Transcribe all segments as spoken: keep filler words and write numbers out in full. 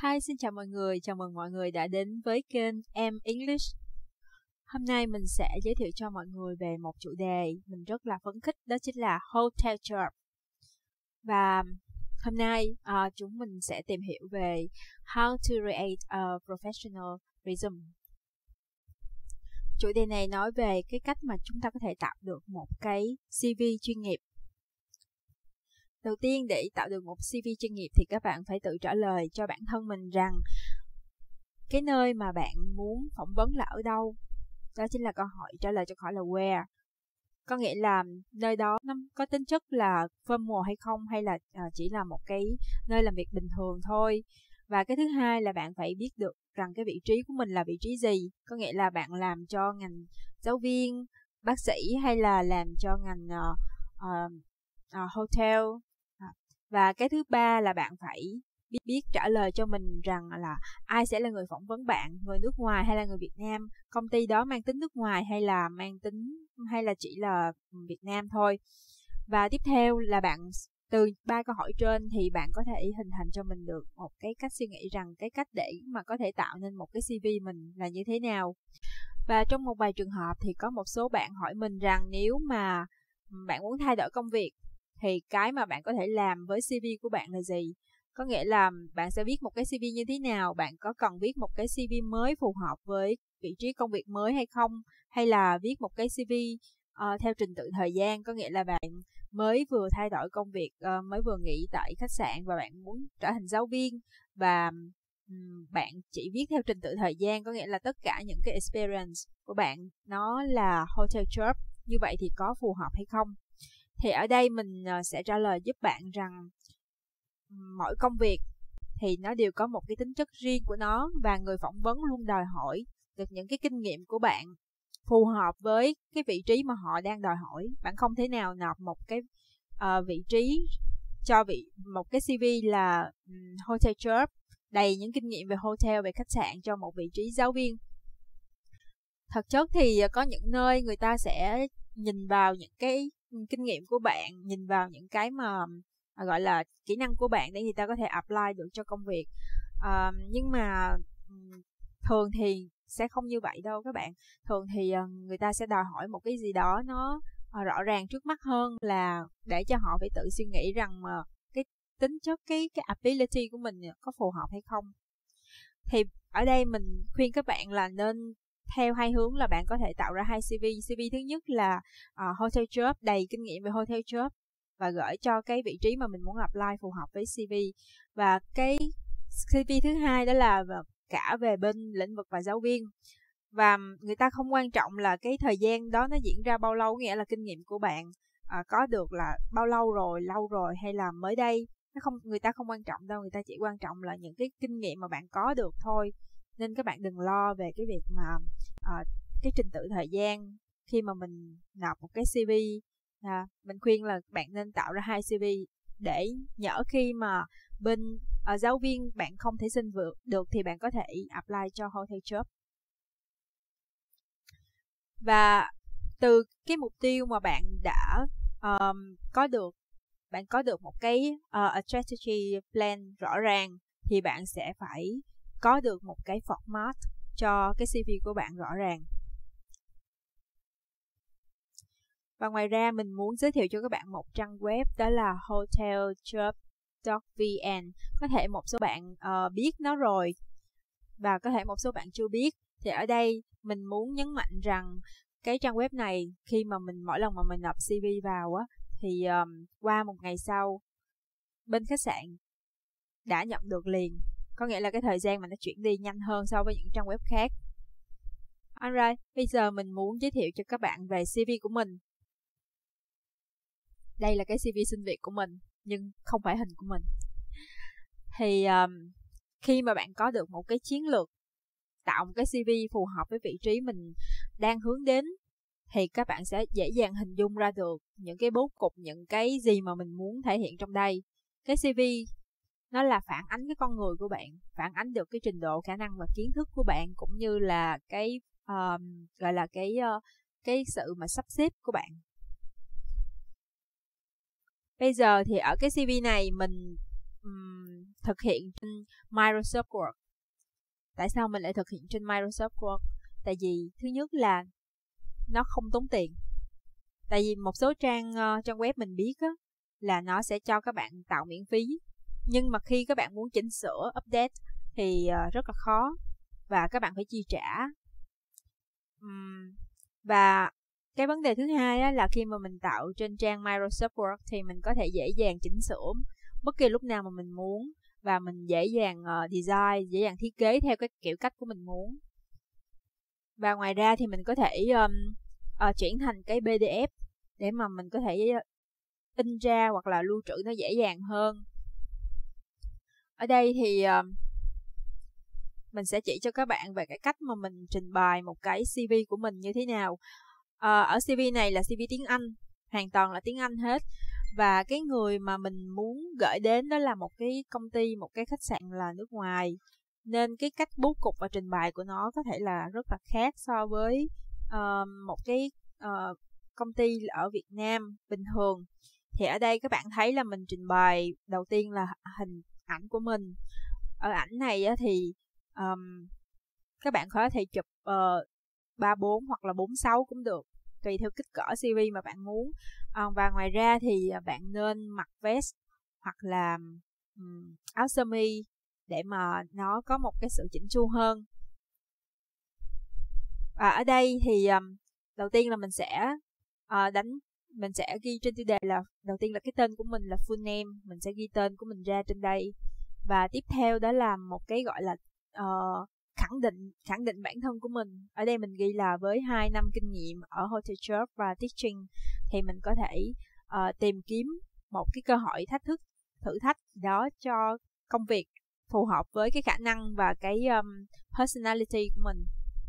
Hi, xin chào mọi người, chào mừng mọi người đã đến với kênh Em English. Hôm nay mình sẽ giới thiệu cho mọi người về một chủ đề mình rất là phấn khích, đó chính là Hotel Job. Và hôm nay uh, chúng mình sẽ tìm hiểu về How to create a professional resume. Chủ đề này nói về cái cách mà chúng ta có thể tạo được một cái xê vê chuyên nghiệp. Đầu tiên, để tạo được một xê vê chuyên nghiệp thì các bạn phải tự trả lời cho bản thân mình rằng cái nơi mà bạn muốn phỏng vấn là ở đâu. Đó chính là câu hỏi, trả lời cho câu hỏi là where. Có nghĩa là nơi đó nó có tính chất là formal hay không, hay là uh, chỉ là một cái nơi làm việc bình thường thôi. Và cái thứ hai là bạn phải biết được rằng cái vị trí của mình là vị trí gì. Có nghĩa là bạn làm cho ngành giáo viên, bác sĩ hay là làm cho ngành uh, uh, uh, hotel. Và cái thứ ba là bạn phải biết, biết trả lời cho mình rằng là ai sẽ là người phỏng vấn bạn, người nước ngoài hay là người Việt Nam, công ty đó mang tính nước ngoài hay là mang tính hay là chỉ là Việt Nam thôi. Và tiếp theo là bạn từ ba câu hỏi trên thì bạn có thể hình thành cho mình được một cái cách suy nghĩ rằng cái cách để mà có thể tạo nên một cái xê vê mình là như thế nào. Và trong một vài trường hợp thì có một số bạn hỏi mình rằng nếu mà bạn muốn thay đổi công việc thì cái mà bạn có thể làm với xê vê của bạn là gì? Có nghĩa là bạn sẽ viết một cái xê vê như thế nào? Bạn có cần viết một cái xê vê mới phù hợp với vị trí công việc mới hay không? Hay là viết một cái xê vê uh, theo trình tự thời gian? Có nghĩa là bạn mới vừa thay đổi công việc, uh, mới vừa nghỉ tại khách sạn và bạn muốn trở thành giáo viên. Và um, bạn chỉ viết theo trình tự thời gian, có nghĩa là tất cả những cái experience của bạn nó là hotel job. Như vậy thì có phù hợp hay không? Thì ở đây mình sẽ trả lời giúp bạn rằng mỗi công việc thì nó đều có một cái tính chất riêng của nó, và người phỏng vấn luôn đòi hỏi được những cái kinh nghiệm của bạn phù hợp với cái vị trí mà họ đang đòi hỏi. Bạn không thể nào nộp một cái uh, vị trí cho vị một cái xê vê là um, hotel job đầy những kinh nghiệm về hotel, về khách sạn cho một vị trí giáo viên. Thực chất thì có những nơi người ta sẽ nhìn vào những cái kinh nghiệm của bạn, nhìn vào những cái mà à, gọi là kỹ năng của bạn để người ta có thể apply được cho công việc. À, nhưng mà thường thì sẽ không như vậy đâu các bạn. Thường thì người ta sẽ đòi hỏi một cái gì đó nó rõ ràng trước mắt hơn, là để cho họ phải tự suy nghĩ rằng mà cái tính chất cái cái ability của mình có phù hợp hay không. Thì ở đây mình khuyên các bạn là nên theo hai hướng, là bạn có thể tạo ra hai xê vê. xê vê thứ nhất là uh, hotel job, đầy kinh nghiệm về hotel job và gửi cho cái vị trí mà mình muốn apply phù hợp với xê vê. Và cái xê vê thứ hai đó là cả về bên lĩnh vực và giáo viên. Và người ta không quan trọng là cái thời gian đó nó diễn ra bao lâu, nghĩa là kinh nghiệm của bạn uh, có được là bao lâu rồi, lâu rồi hay là mới đây. Nó không, người ta không quan trọng đâu, người ta chỉ quan trọng là những cái kinh nghiệm mà bạn có được thôi. Nên các bạn đừng lo về cái việc mà uh, cái trình tự thời gian khi mà mình nộp một cái xê vê. À, mình khuyên là bạn nên tạo ra hai xê vê để nhỡ khi mà bên uh, giáo viên bạn không thể xin vượt được thì bạn có thể apply cho hotel job. Và từ cái mục tiêu mà bạn đã um, có được, bạn có được một cái uh, strategy plan rõ ràng, thì bạn sẽ phải có được một cái format cho cái xê vê của bạn rõ ràng. Và ngoài ra mình muốn giới thiệu cho các bạn một trang web, đó là hoteljob chấm vn. Có thể một số bạn uh, biết nó rồi và có thể một số bạn chưa biết. Thì ở đây mình muốn nhấn mạnh rằng cái trang web này, khi mà mình mỗi lần mà mình nộp xê vê vào á, thì um, qua một ngày sau bên khách sạn đã nhận được liền. Có nghĩa là cái thời gian mà nó chuyển đi nhanh hơn so với những trang web khác. Alright, bây giờ mình muốn giới thiệu cho các bạn về xê vê của mình. Đây là cái xê vê xin việc của mình, nhưng không phải hình của mình. Thì um, khi mà bạn có được một cái chiến lược tạo một cái xê vê phù hợp với vị trí mình đang hướng đến, thì các bạn sẽ dễ dàng hình dung ra được những cái bố cục, những cái gì mà mình muốn thể hiện trong đây. Cái xê vê nó là phản ánh cái con người của bạn, phản ánh được cái trình độ, khả năng và kiến thức của bạn, cũng như là cái um, gọi là cái uh, cái sự mà sắp xếp của bạn. Bây giờ thì ở cái xê vê này mình um, thực hiện trên Microsoft Word. Tại sao mình lại thực hiện trên Microsoft Word? Tại vì thứ nhất là nó không tốn tiền. Tại vì một số trang uh, trang web mình biết á, là nó sẽ cho các bạn tạo miễn phí. Nhưng mà khi các bạn muốn chỉnh sửa, update thì uh, rất là khó và các bạn phải chi trả. Uhm, và cái vấn đề thứ hai á, là khi mà mình tạo trên trang Microsoft Word thì mình có thể dễ dàng chỉnh sửa bất kỳ lúc nào mà mình muốn, và mình dễ dàng uh, design, dễ dàng thiết kế theo cái kiểu cách của mình muốn. Và ngoài ra thì mình có thể um, uh, chuyển thành cái pê đê ép để mà mình có thể in ra hoặc là lưu trữ nó dễ dàng hơn. Ở đây thì uh, mình sẽ chỉ cho các bạn về cái cách mà mình trình bày một cái xê vê của mình như thế nào. À, ở xê vê này là xê vê tiếng Anh, hoàn toàn là tiếng Anh hết. Và cái người mà mình muốn gửi đến đó là một cái công ty, một cái khách sạn là nước ngoài. Nên cái cách bố cục và trình bày của nó có thể là rất là khác so với uh, một cái uh, công ty ở Việt Nam bình thường. Thì ở đây các bạn thấy là mình trình bày đầu tiên là hình ảnh của mình. Ở ảnh này á, thì um, các bạn có thể chụp uh, ba bốn hoặc là bốn sáu cũng được, tùy theo kích cỡ xê vê mà bạn muốn. Uh, và ngoài ra thì bạn nên mặc vest hoặc là um, áo sơ mi để mà nó có một cái sự chỉnh chu hơn. Và ở đây thì um, đầu tiên là mình sẽ uh, đánh mình sẽ ghi trên tiêu đề là đầu tiên là cái tên của mình là full name, mình sẽ ghi tên của mình ra trên đây. Và tiếp theo đó là một cái gọi là uh, khẳng định khẳng định bản thân của mình. Ở đây mình ghi là với hai năm kinh nghiệm ở hotel job và teaching thì mình có thể uh, tìm kiếm một cái cơ hội thách thức thử thách đó cho công việc phù hợp với cái khả năng và cái um, personality của mình.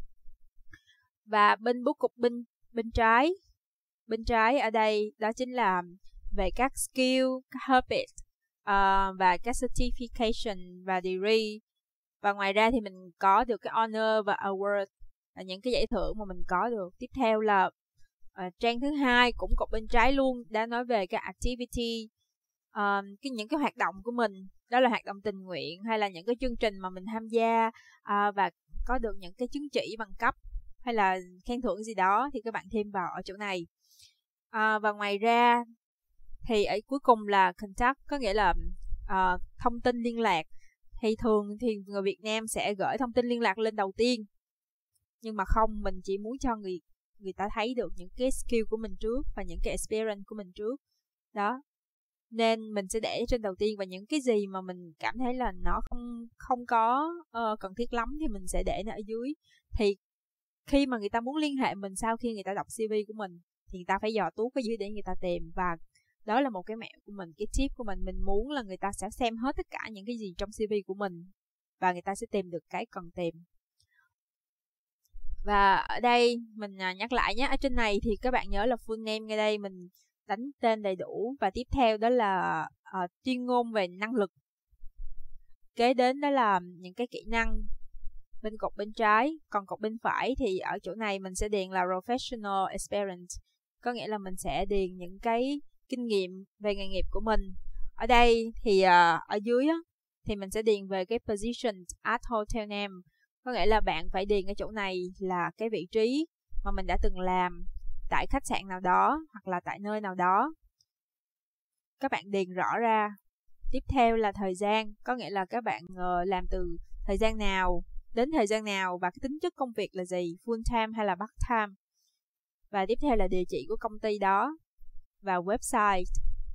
Và bên bố cục bên bên trái bên trái ở đây đó chính là về các skill, các habit uh, và các certification và degree. Và ngoài ra thì mình có được cái honor và award là những cái giải thưởng mà mình có được. Tiếp theo là uh, trang thứ hai cũng cột bên trái luôn, đã nói về cái activity, uh, cái những cái hoạt động của mình, đó là hoạt động tình nguyện hay là những cái chương trình mà mình tham gia uh, và có được những cái chứng chỉ bằng cấp hay là khen thưởng gì đó thì các bạn thêm vào ở chỗ này. Uh, và ngoài ra thì ở cuối cùng là contact, có nghĩa là uh, thông tin liên lạc. Thì thường thì người Việt Nam sẽ gửi thông tin liên lạc lên đầu tiên, nhưng mà không, mình chỉ muốn cho người người ta thấy được những cái skill của mình trước và những cái experience của mình trước đó, nên mình sẽ để trên đầu tiên. Và những cái gì mà mình cảm thấy là nó không không có uh, cần thiết lắm thì mình sẽ để nó ở dưới. Thì khi mà người ta muốn liên hệ mình sau khi người ta đọc xê vê của mình thì người ta phải dò tuốt ở dưới để người ta tìm. Và đó là một cái mẹo của mình, cái tip của mình. Mình muốn là người ta sẽ xem hết tất cả những cái gì trong xê vê của mình và người ta sẽ tìm được cái cần tìm. Và ở đây mình nhắc lại nhé, ở trên này thì các bạn nhớ là full name, ngay đây mình đánh tên đầy đủ. Và tiếp theo đó là uh, tuyên ngôn về năng lực. Kế đến đó là những cái kỹ năng bên cột bên trái. Còn cột bên phải thì ở chỗ này mình sẽ điền là professional experience, có nghĩa là mình sẽ điền những cái kinh nghiệm về nghề nghiệp của mình. Ở đây thì uh, ở dưới á, thì mình sẽ điền về cái position at hotel name, có nghĩa là bạn phải điền ở chỗ này là cái vị trí mà mình đã từng làm tại khách sạn nào đó hoặc là tại nơi nào đó. Các bạn điền rõ ra. Tiếp theo là thời gian, có nghĩa là các bạn uh, làm từ thời gian nào đến thời gian nào và cái tính chất công việc là gì, full time hay là part time. Và tiếp theo là địa chỉ của công ty đó và website.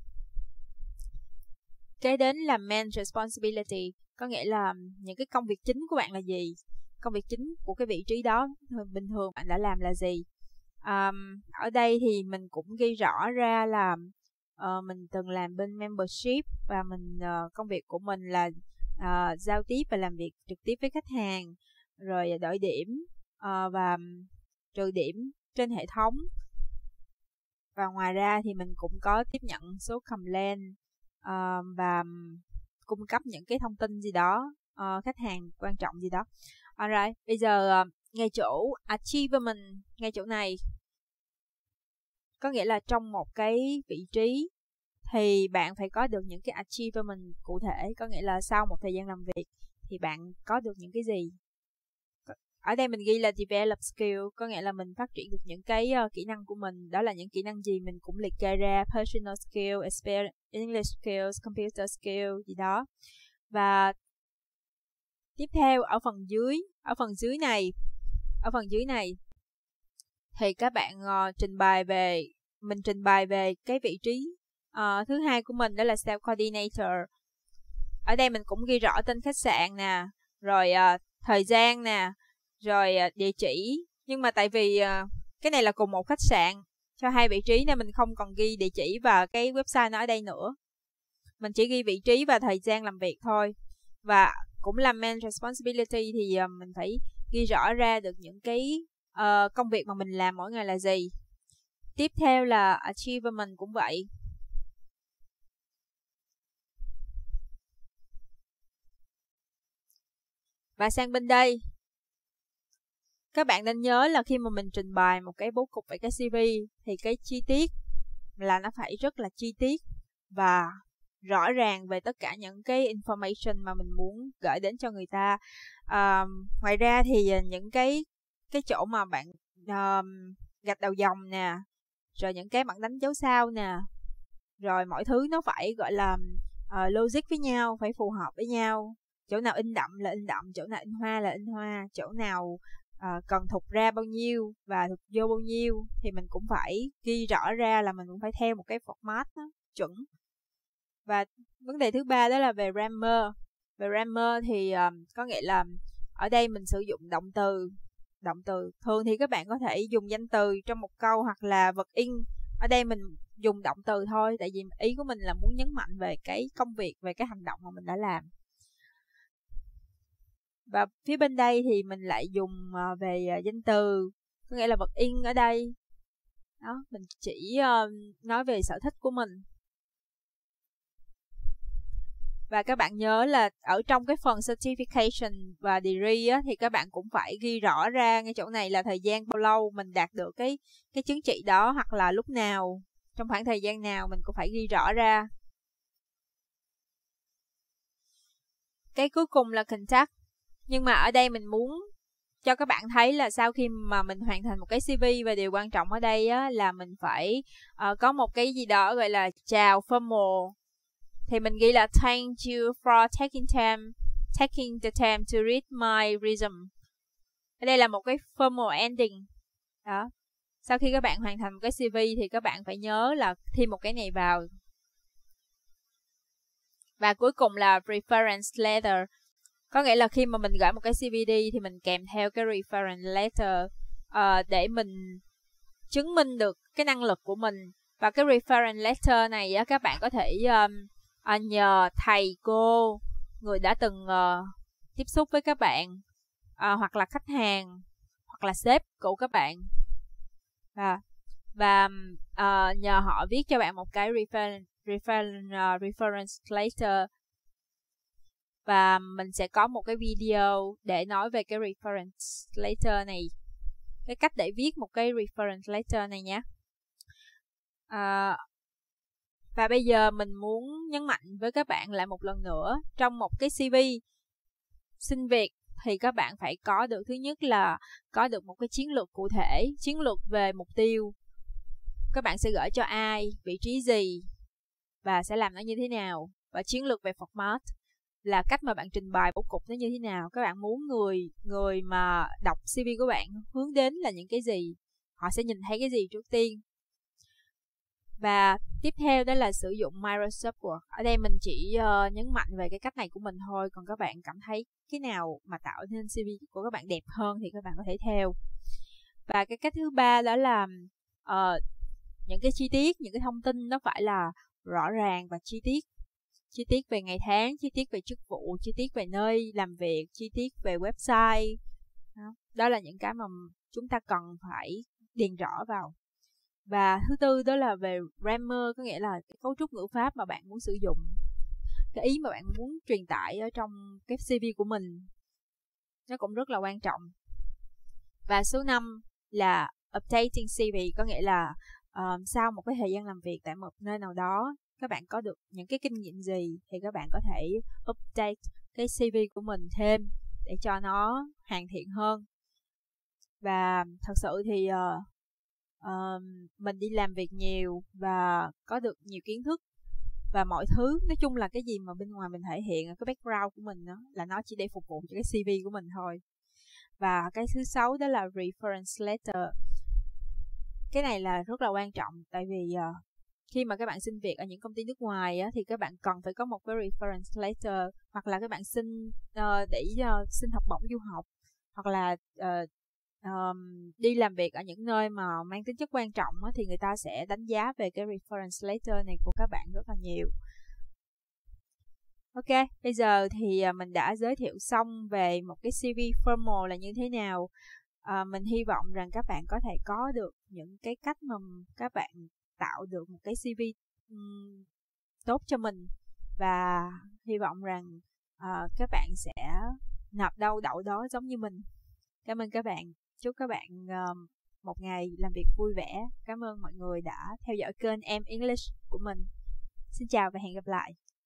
Kế đến là main responsibility, có nghĩa là những cái công việc chính của bạn là gì, công việc chính của cái vị trí đó bình thường bạn đã làm là gì. Um, ở đây thì mình cũng ghi rõ ra là uh, mình từng làm bên membership và mình uh, công việc của mình là uh, giao tiếp và làm việc trực tiếp với khách hàng, rồi đổi điểm uh, và trừ điểm trên hệ thống. Và ngoài ra thì mình cũng có tiếp nhận số complaint uh, và cung cấp những cái thông tin gì đó, uh, khách hàng quan trọng gì đó. Alright, bây giờ uh, ngay chỗ achievement, ngay chỗ này, có nghĩa là trong một cái vị trí thì bạn phải có được những cái achievement cụ thể, có nghĩa là sau một thời gian làm việc thì bạn có được những cái gì. Ở đây mình ghi là develop skill, có nghĩa là mình phát triển được những cái uh, kỹ năng của mình. Đó là những kỹ năng gì mình cũng liệt kê ra: personal skill, English skills, computer skill gì đó. Và tiếp theo ở phần dưới, ở phần dưới này, ở phần dưới này thì các bạn uh, trình bày về, mình trình bày về cái vị trí uh, thứ hai của mình, đó là sales coordinator. Ở đây mình cũng ghi rõ tên khách sạn nè, rồi uh, thời gian nè, rồi uh, địa chỉ. Nhưng mà tại vì uh, cái này là cùng một khách sạn cho hai vị trí nên mình không còn ghi địa chỉ và cái website nó ở đây nữa. Mình chỉ ghi vị trí và thời gian làm việc thôi. Và cũng là main responsibility thì uh, mình phải ghi rõ ra được những cái uh, công việc mà mình làm mỗi ngày là gì. Tiếp theo là achievement cũng vậy. Và sang bên đây, các bạn nên nhớ là khi mà mình trình bày một cái bố cục về cái xê vê thì cái chi tiết là nó phải rất là chi tiết và rõ ràng về tất cả những cái information mà mình muốn gửi đến cho người ta. À, ngoài ra thì những cái cái chỗ mà bạn um, gạch đầu dòng nè, rồi những cái bảng đánh dấu sao nè, rồi mọi thứ nó phải gọi là uh, logic với nhau, phải phù hợp với nhau. Chỗ nào in đậm là in đậm, chỗ nào in hoa là in hoa, chỗ nào uh, cần thục ra bao nhiêu và thục vô bao nhiêu thì mình cũng phải ghi rõ ra, là mình cũng phải theo một cái format đó, chuẩn. Và vấn đề thứ ba đó là về grammar. Về grammar thì um, có nghĩa là ở đây mình sử dụng động từ. Động từ thường thì các bạn có thể dùng danh từ trong một câu hoặc là vật in. Ở đây mình dùng động từ thôi, tại vì ý của mình là muốn nhấn mạnh về cái công việc, về cái hành động mà mình đã làm. Và phía bên đây thì mình lại dùng uh, về uh, danh từ, có nghĩa là vật in ở đây. Đó, mình chỉ uh, nói về sở thích của mình. Và các bạn nhớ là ở trong cái phần certification và degree á, thì các bạn cũng phải ghi rõ ra ngay chỗ này là thời gian bao lâu mình đạt được cái cái chứng chỉ đó, hoặc là lúc nào, trong khoảng thời gian nào, mình cũng phải ghi rõ ra. Cái cuối cùng là contact. Nhưng mà ở đây mình muốn cho các bạn thấy là sau khi mà mình hoàn thành một cái xê vê, và điều quan trọng ở đây á, là mình phải uh, có một cái gì đó gọi là chào formal. Thì mình ghi là thank you for taking time, taking the time to read my resume. Ở đây là một cái formal ending. Đó. Sau khi các bạn hoàn thành một cái xê vê thì các bạn phải nhớ là thêm một cái này vào. Và cuối cùng là reference letter. Có nghĩa là khi mà mình gửi một cái xê vê đi thì mình kèm theo cái reference letter uh, để mình chứng minh được cái năng lực của mình. Và cái reference letter này á, các bạn có thể um, uh, nhờ thầy cô, người đã từng uh, tiếp xúc với các bạn, uh, hoặc là khách hàng, hoặc là sếp của các bạn, à, và uh, nhờ họ viết cho bạn một cái reference, reference, uh, reference letter. Và mình sẽ có một cái video để nói về cái reference letter này, cái cách để viết một cái reference letter này nhé. À, và bây giờ mình muốn nhấn mạnh với các bạn lại một lần nữa, trong một cái xê vê xin việc thì các bạn phải có được, thứ nhất là có được một cái chiến lược cụ thể, chiến lược về mục tiêu. Các bạn sẽ gửi cho ai, vị trí gì và sẽ làm nó như thế nào. Và chiến lược về format là cách mà bạn trình bày bố cục nó như thế nào. Các bạn muốn người người mà đọc xê vê của bạn hướng đến là những cái gì, họ sẽ nhìn thấy cái gì trước tiên. Và tiếp theo đó là sử dụng Microsoft Word. Ở đây mình chỉ uh, nhấn mạnh về cái cách này của mình thôi. Còn các bạn cảm thấy cái nào mà tạo nên xê vê của các bạn đẹp hơn thì các bạn có thể theo. Và cái cách thứ ba đó là uh, những cái chi tiết, những cái thông tin nó phải là rõ ràng và chi tiết. Chi tiết về ngày tháng, chi tiết về chức vụ, chi tiết về nơi làm việc, chi tiết về website. Đó, đó là những cái mà chúng ta cần phải điền rõ vào. Và thứ tư đó là về grammar, có nghĩa là cái cấu trúc ngữ pháp mà bạn muốn sử dụng, cái ý mà bạn muốn truyền tải ở trong cái xê vê của mình, nó cũng rất là quan trọng. Và số năm là updating xê vê, có nghĩa là uh, sau một cái thời gian làm việc tại một nơi nào đó các bạn có được những cái kinh nghiệm gì thì các bạn có thể update cái xê vê của mình thêm để cho nó hoàn thiện hơn. Và thật sự thì uh, uh, mình đi làm việc nhiều và có được nhiều kiến thức và mọi thứ, nói chung là cái gì mà bên ngoài mình thể hiện cái background của mình đó, là nó chỉ để phục vụ cho cái xê vê của mình thôi. Và cái thứ sáu đó là reference letter. Cái này là rất là quan trọng, tại vì uh, khi mà các bạn xin việc ở những công ty nước ngoài á, thì các bạn cần phải có một cái reference letter, hoặc là các bạn xin uh, để uh, xin học bổng du học, hoặc là uh, um, đi làm việc ở những nơi mà mang tính chất quan trọng á, thì người ta sẽ đánh giá về cái reference letter này của các bạn rất là nhiều. Ok, bây giờ thì uh, mình đã giới thiệu xong về một cái xê vê formal là như thế nào. Uh, mình hy vọng rằng các bạn có thể có được những cái cách mà các bạn tạo được một cái xê vê um, tốt cho mình, và hy vọng rằng uh, các bạn sẽ nộp đâu đậu đó giống như mình. Cảm ơn các bạn. Chúc các bạn uh, một ngày làm việc vui vẻ. Cảm ơn mọi người đã theo dõi kênh Em English của mình. Xin chào và hẹn gặp lại.